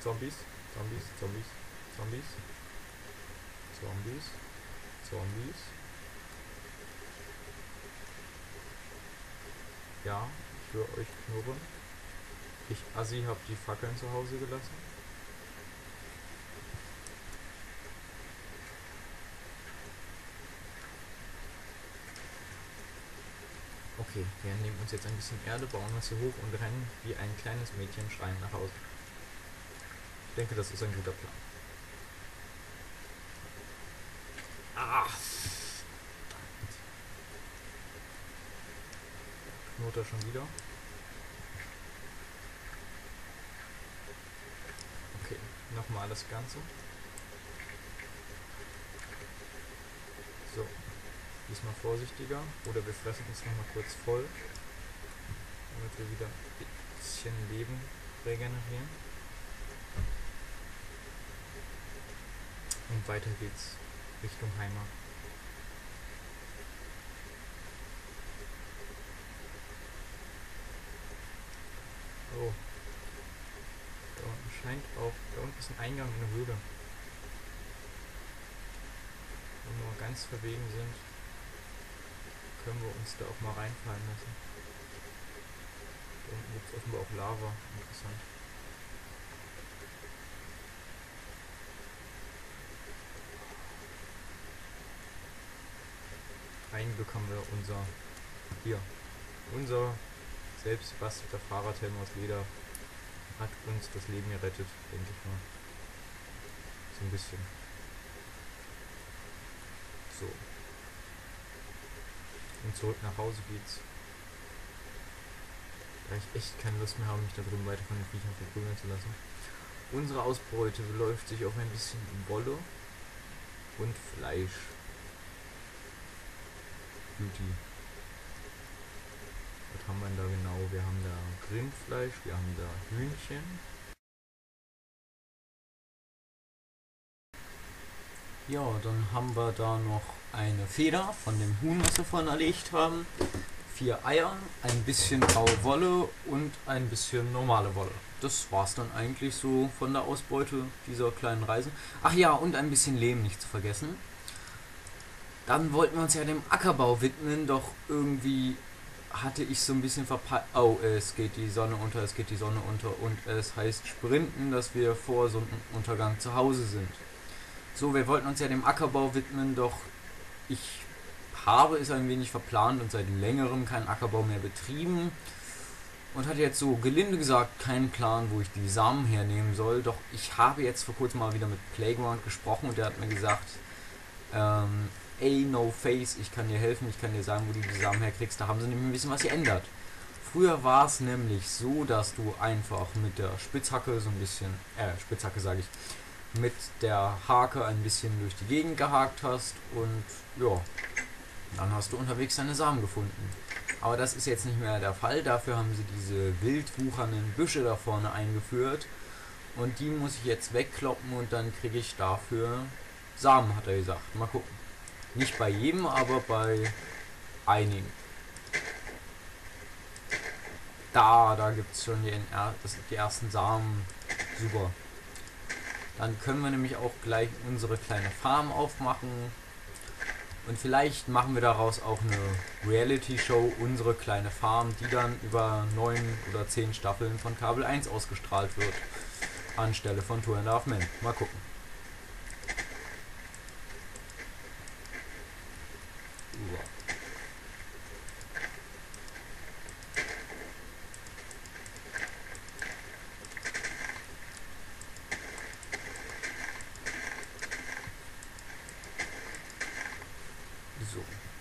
Zombies, Zombies, Zombies, Zombies, Zombies, Zombies. Ja, ich höre euch knurren. Ich Assi hab die Fackeln zu Hause gelassen. Okay, wir nehmen uns jetzt ein bisschen Erde, bauen uns hier hoch und rennen wie ein kleines Mädchen schreiend nach Hause. Ich denke, das ist ein guter Plan. Ah! Knurrt er schon wieder? Okay, nochmal das Ganze. So, diesmal vorsichtiger. Oder wir fressen uns nochmal kurz voll, damit wir wieder ein bisschen Leben regenerieren. Und weiter geht's Richtung Heimat. Oh. Da unten scheint auch, da unten ist ein Eingang in eine Höhle. Wenn wir ganz verwegen sind, können wir uns da auch mal reinfallen lassen. Da unten gibt es offenbar auch Lava. Interessant. Ein Glück haben wir unser selbst gebastelter Fahrradhelm aus Leder hat uns das Leben gerettet, denke ich mal. So ein bisschen. So. Und zurück nach Hause geht's. Da ich echt keine Lust mehr habe, mich da drüben weiter von den Viechern verprügeln zu lassen. Unsere Ausbeute beläuft sich auf ein bisschen Wolle und Fleisch. Beauty. Was haben wir denn da genau? Wir haben da Rindfleisch, wir haben da Hühnchen. Ja, dann haben wir da noch eine Feder von dem Huhn, was wir vorhin erlegt haben. 4 Eier, ein bisschen graue Wolle und ein bisschen normale Wolle. Das war's dann eigentlich so von der Ausbeute dieser kleinen Reise. Ach ja, und ein bisschen Lehm nicht zu vergessen. Dann wollten wir uns ja dem Ackerbau widmen, doch irgendwie hatte ich so ein bisschen verpeilt. Oh, es geht die Sonne unter, es geht die Sonne unter und es heißt sprinten, dass wir vor Sonnenuntergang zu Hause sind. So, wir wollten uns ja dem Ackerbau widmen, doch ich habe es ein wenig verplant und seit längerem keinen Ackerbau mehr betrieben und hatte jetzt so gelinde gesagt keinen Plan, wo ich die Samen hernehmen soll. Doch ich habe jetzt vor kurzem mal wieder mit Playground gesprochen und der hat mir gesagt, ey, no face, ich kann dir helfen, ich kann dir sagen, wo du die Samen herkriegst. Da haben sie nämlich ein bisschen was geändert. Früher war es nämlich so, dass du einfach mit der Spitzhacke so ein bisschen, Spitzhacke sage ich, mit der Hake ein bisschen durch die Gegend gehakt hast und ja, dann hast du unterwegs deine Samen gefunden. Aber das ist jetzt nicht mehr der Fall, dafür haben sie diese wild wuchernden Büsche da vorne eingeführt und die muss ich jetzt wegkloppen und dann kriege ich dafür Samen, hat er gesagt. Mal gucken. Nicht bei jedem, aber bei einigen. Da gibt es schon die ersten Samen. Super. Dann können wir nämlich auch gleich unsere kleine Farm aufmachen. Und vielleicht machen wir daraus auch eine Reality-Show, unsere kleine Farm, die dann über 9 oder 10 Staffeln von Kabel 1 ausgestrahlt wird. Anstelle von Two and a Half Men. Mal gucken. So.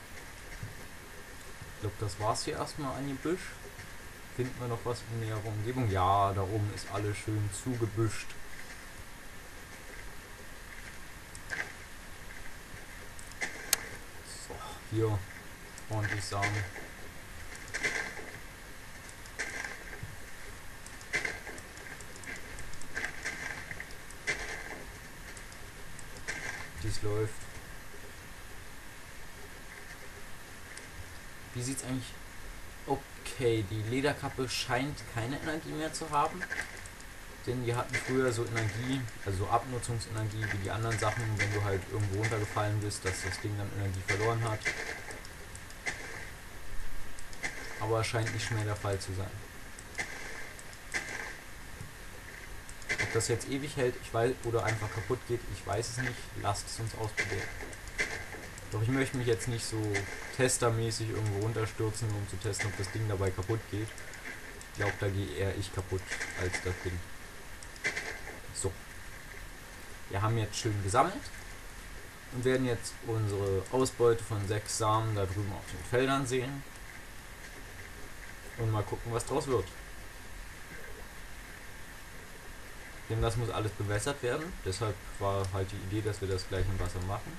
Ich glaube, das war's hier erstmal an Gebüsch. Finden wir noch was in näherer Umgebung? Ja, da oben ist alles schön zugebüscht. So, hier ordentlich Samen. Dies läuft. Wie sieht's eigentlich? Okay, die Lederkappe scheint keine Energie mehr zu haben. denn die hatten früher so Energie, also so Abnutzungsenergie wie die anderen Sachen, wenn du halt irgendwo runtergefallen bist, dass das Ding dann Energie verloren hat. Aber scheint nicht mehr der Fall zu sein. Ob das jetzt ewig hält, ich weiß, oder einfach kaputt geht, ich weiß es nicht. Lasst es uns ausprobieren. Doch ich möchte mich jetzt nicht so testermäßig irgendwo runterstürzen, um zu testen, ob das Ding dabei kaputt geht. Ich glaube, da gehe eher ich kaputt als das Ding. So. Wir haben jetzt schön gesammelt und werden jetzt unsere Ausbeute von 6 Samen da drüben auf den Feldern sehen. Und mal gucken, was draus wird. Denn das muss alles bewässert werden. Deshalb war halt die Idee, dass wir das gleich im Wasser machen.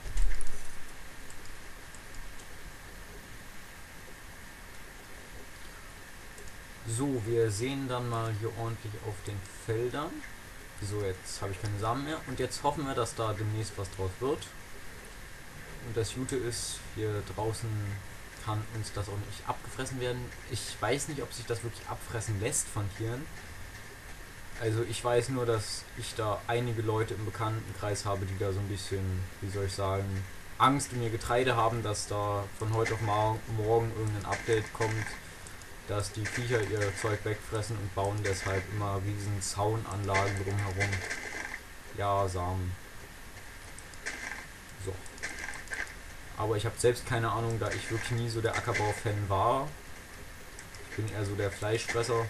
So, wir sehen dann mal hier ordentlich auf den Feldern. So, jetzt habe ich keine Samen mehr. Und jetzt hoffen wir, dass da demnächst was draus wird. Und das Gute ist, hier draußen kann uns das auch nicht abgefressen werden. Ich weiß nicht, ob sich das wirklich abfressen lässt von Tieren. Also ich weiß nur, dass ich da einige Leute im Bekanntenkreis habe, die da so ein bisschen, wie soll ich sagen, Angst um ihr Getreide haben, dass da von heute auf morgen irgendein Update kommt, dass die Viecher ihr Zeug wegfressen und bauen deshalb immer riesen Zaunanlagen drumherum. Ja, Samen. So. Aber ich habe selbst keine Ahnung, da ich wirklich nie so der Ackerbau-Fan war. Ich bin eher so der Fleischfresser.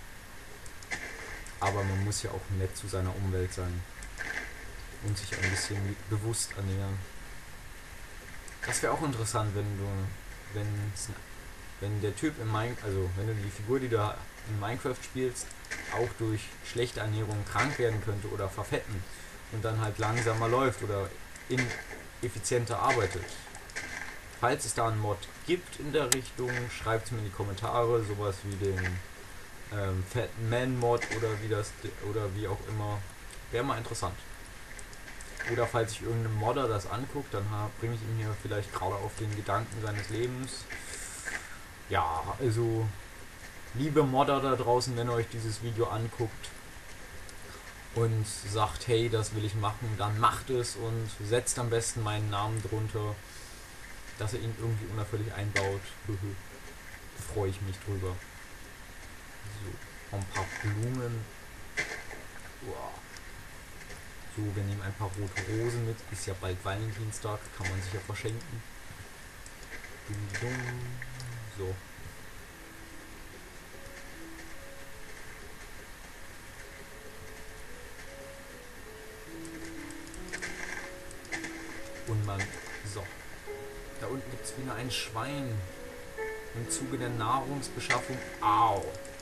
Aber man muss ja auch nett zu seiner Umwelt sein. Und sich ein bisschen bewusst ernähren. Das wäre auch interessant, wenn der Typ in Minecraft, also wenn du die Figur, die du in Minecraft spielst, auch durch schlechte Ernährung krank werden könnte oder verfetten und dann halt langsamer läuft oder ineffizienter arbeitet. Falls es da einen Mod gibt in der Richtung, schreibt es mir in die Kommentare, sowas wie den Fat Man Mod oder wie auch immer, wäre mal interessant. Oder falls sich irgendein Modder das anguckt, dann bringe ich ihm hier vielleicht gerade auf den Gedanken seines Lebens. Ja, also liebe Modder da draußen, wenn ihr euch dieses Video anguckt und sagt, hey, das will ich machen, dann macht es und setzt am besten meinen Namen drunter, dass ihr ihn irgendwie unauffällig einbaut. Freue ich mich drüber. So, ein paar Blumen. Wow. So, wir nehmen ein paar rote Rosen mit. Ist ja bald Valentinstag, kann man sich ja verschenken. So. Und man. So. Da unten gibt es wieder ein Schwein. Im Zuge der Nahrungsbeschaffung. Au!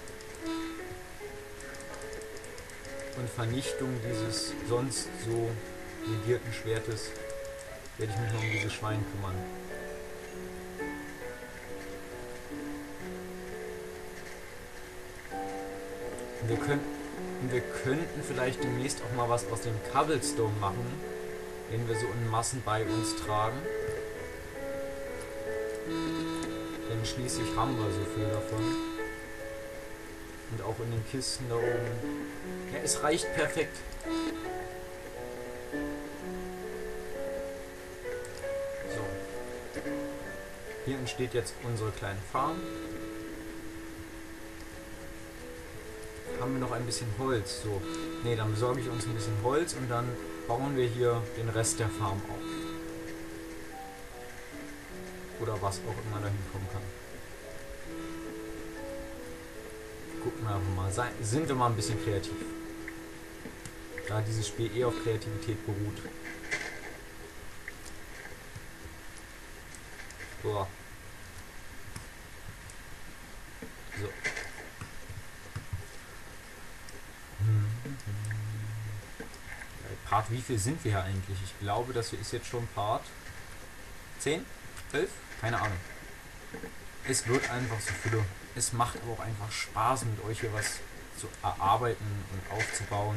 Und Vernichtung dieses sonst so legierten Schwertes werde ich mich noch um dieses Schwein kümmern. Wir könnten vielleicht demnächst auch mal was aus dem Cobblestone machen, den wir so in Massen bei uns tragen. Denn schließlich haben wir so viel davon. Und auch in den Kisten da oben. Ja, es reicht perfekt. So. Hier entsteht jetzt unsere kleine Farm. Haben wir noch ein bisschen Holz? So. Ne, dann besorge ich uns ein bisschen Holz und dann bauen wir hier den Rest der Farm auf. Oder was auch immer da hinkommen kann. Gucken wir einfach mal. Sind wir mal ein bisschen kreativ. Da dieses Spiel eh auf Kreativität beruht. Boah. So. Part, wie viel sind wir hier eigentlich? Ich glaube, das hier ist jetzt schon Part 10, 11, keine Ahnung. Es wird einfach so viele. Es macht aber auch einfach Spaß, mit euch hier was zu erarbeiten und aufzubauen.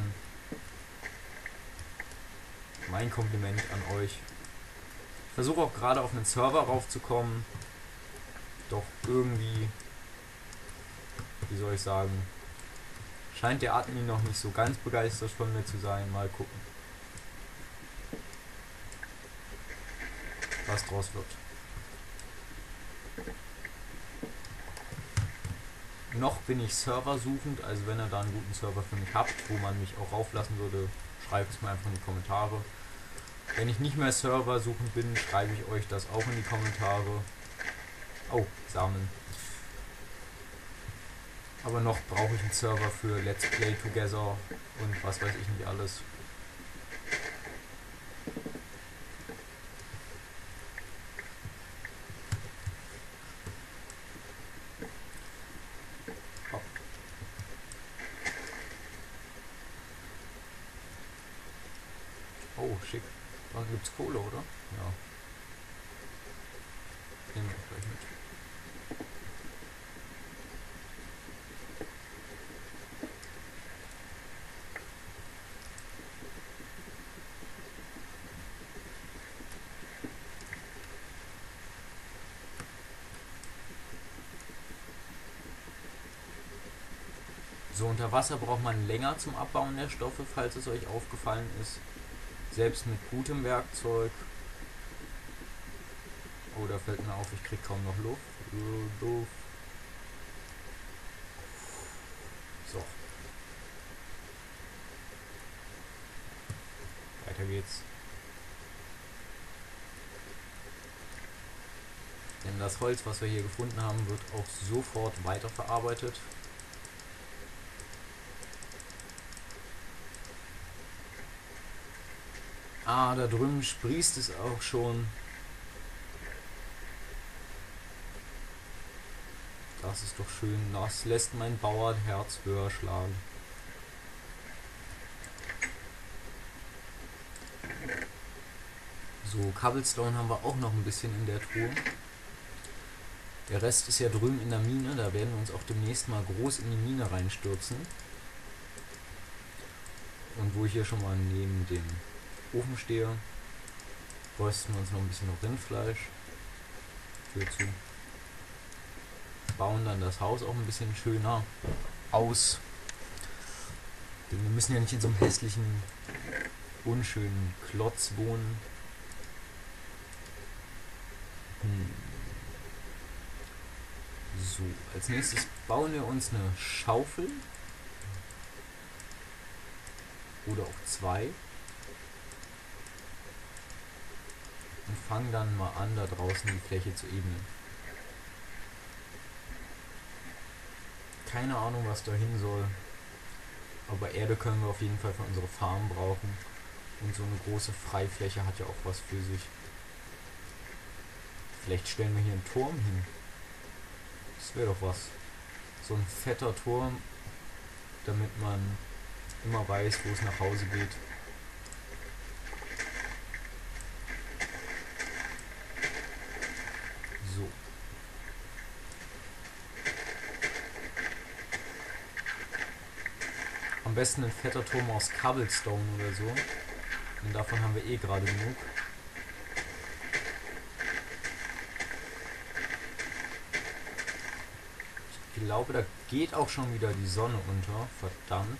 Mein Kompliment an euch. Ich versuche auch gerade auf einen Server raufzukommen. Doch irgendwie, wie soll ich sagen, Scheint der Admin noch nicht so ganz begeistert von mir zu sein. Mal gucken, was draus wird. Noch bin ich serversuchend, also wenn ihr da einen guten Server für mich habt, wo man mich auch rauflassen würde, schreibt es mir einfach in die Kommentare. Wenn ich nicht mehr serversuchend bin, schreibe ich euch das auch in die Kommentare. Oh, Samen. Aber noch brauche ich einen Server für Let's Play Together und was weiß ich nicht alles. Oh, schick. Dann gibt's Kohle, oder? Ja. Nehmen wir gleich mit. So, unter Wasser braucht man länger zum Abbauen der Stoffe, falls es euch aufgefallen ist. Selbst mit gutem Werkzeug. Oh, da fällt mir auf, ich krieg kaum noch Luft. Doof. So. Weiter geht's. Denn das Holz, was wir hier gefunden haben, wird auch sofort weiterverarbeitet. Ah, da drüben sprießt es auch schon. Das ist doch schön. Das lässt mein Bauernherz höher schlagen. So, Cobblestone haben wir auch noch ein bisschen in der Truhe. Der Rest ist ja drüben in der Mine. Da werden wir uns auch demnächst mal groß in die Mine reinstürzen. Und wo ich hier schon mal neben dem Ofen stehe, rösten wir uns noch ein bisschen Rindfleisch. Tür zu. Bauen dann das Haus auch ein bisschen schöner aus. Denn wir müssen ja nicht in so einem hässlichen, unschönen Klotz wohnen. So, als nächstes bauen wir uns eine Schaufel. Oder auch zwei. Und fangen dann mal an, da draußen die Fläche zu ebnen. Keine Ahnung, was da hin soll. Aber Erde können wir auf jeden Fall für unsere Farm brauchen. Und so eine große Freifläche hat ja auch was für sich. Vielleicht stellen wir hier einen Turm hin. Das wäre doch was. So ein fetter Turm, damit man immer weiß, wo es nach Hause geht. So. Am besten ein fetter Turm aus Cobblestone oder so. Und davon haben wir eh gerade genug. Ich glaube, da geht auch schon wieder die Sonne unter. Verdammt.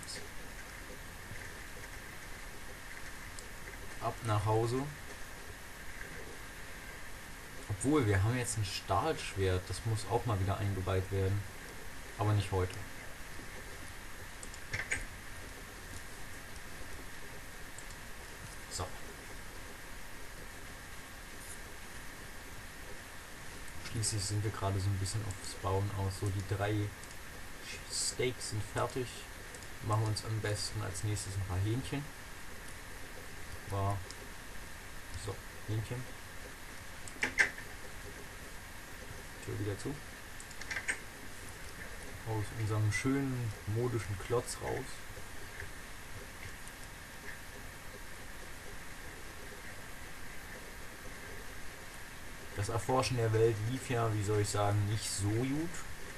Ab nach Hause. Obwohl, wir haben jetzt ein Stahlschwert. Das muss auch mal wieder eingeweiht werden. Aber nicht heute. So. Schließlich sind wir gerade so ein bisschen aufs Bauen aus. So, die 3 Steaks sind fertig. Machen wir uns am besten als nächstes ein paar Hähnchen. War. So, Hähnchen. Tür wieder zu. Aus unserem schönen modischen Klotz raus. Das Erforschen der Welt lief ja, wie soll ich sagen, nicht so gut.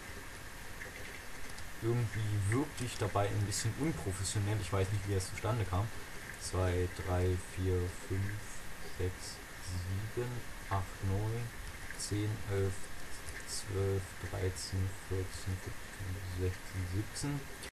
Irgendwie wirkte ich dabei ein bisschen unprofessionell. Ich weiß nicht, wie es zustande kam. 2, 3, 4, 5, 6, 7, 8, 9, 10, 11, 12, 13, 14, 15, 16, 17.